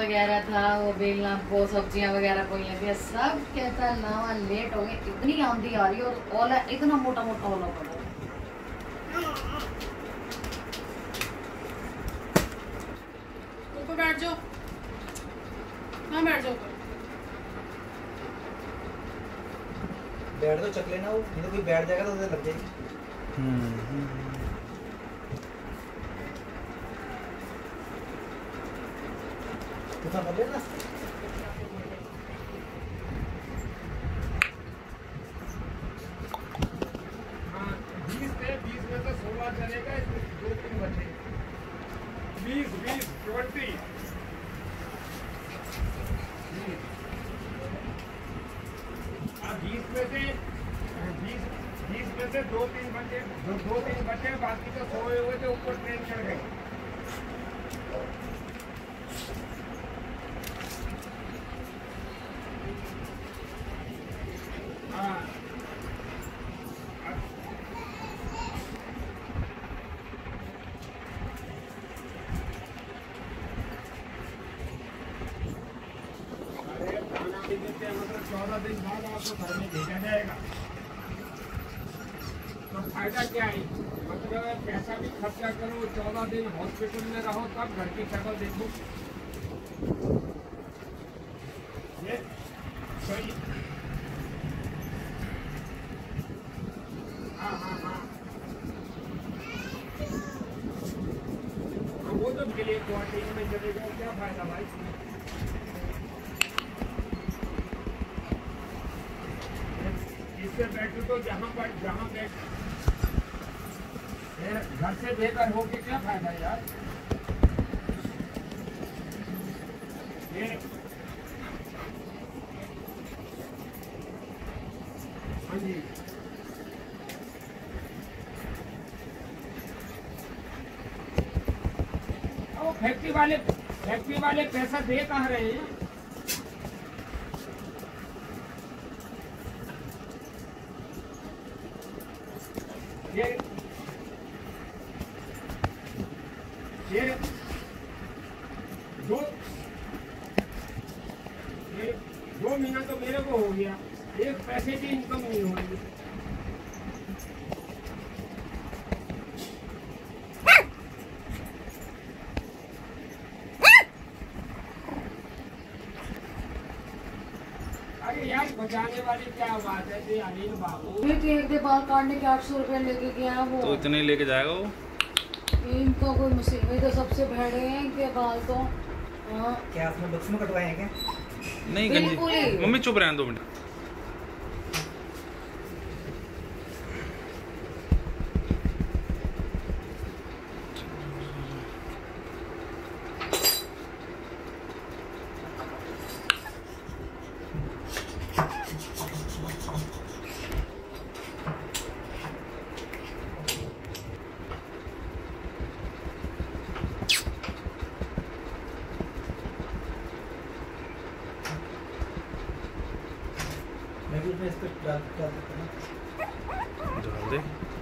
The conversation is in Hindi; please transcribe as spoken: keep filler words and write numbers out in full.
वगैरह था, वो बेलना, वो सब्जियां वगैरह कोई थी, सब कहता लावा लेट हो गए। इतनी आंधी आ रही है और ओला इतना मोटा मोटा ओला पड़ा। ऊपर बैठ जाओ, हाँ बैठ जाओ। बैठ तो चक लेना, वो नहीं तो कोई बैठ जाएगा तो उसे लग जाएगी। तो कर लेना। हाँ, बीस में बीस में से सोलह चलेगा, इसमें दो तीन बचे। बीस बीस ट्वेंटी बीस में से बीस बीस में से दो तीन बचे, दो, दो तीन बचे, बाकी तो सोए हुए थे, ऊपर ट्रेन चढ़ गई। हाँ मतलब चौदह दिन बाद आपको घर में भेजा जाएगा। तो फायदा क्या है, मतलब पैसा भी खर्चा करो, चौदह दिन हॉस्पिटल में रहो, तब घर की शक्ल देखो। ये सही। हाँ हाँ हाँ वो तो के लिए क्वारंटीन में चले जाओ, क्या फायदा भाई। इससे बैठो तो जहाँ पर जहाँ बैठ घर से बेघर हो के क्या फायदा यार। ये हाँ जी वो फैक्ट्री वाले फैक्ट्री वाले पैसा दे कहाँ रहे हैं। ये ये दो ये दो महीना तो मेरे को हो गया, एक पैसे की इनकम नहीं हो रही। अरे यार बचाने वाली क्या बात है जी अनिल बाबू। एक दे बाल काटने के आठ सौ रुपए लेके गया वो, तो इतने लेके जाएगा वो। इनको कोई मुसीबत तो सबसे भेड़े हैं इनके बाल तो। हाँ क्या आपने बक्स में कटवाए हैं क्या? नहीं गंजी मम्मी चुप रहने दो मिनट। मैं भी उसमें इस पर डाल डाल देता हूँ। डाल दे।